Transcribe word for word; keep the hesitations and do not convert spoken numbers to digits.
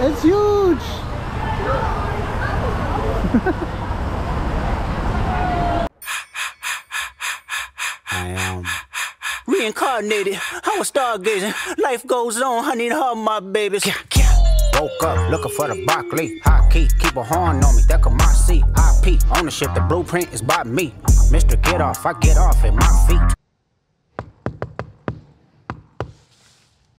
It's huge. I am reincarnated. I was stargazing. Life goes on. I need all my babies. Woke up looking for the broccoli. High key, keep a horn on me. That could my seat. I P ownership. The blueprint is by me. Mister Get Off. I get off at my feet.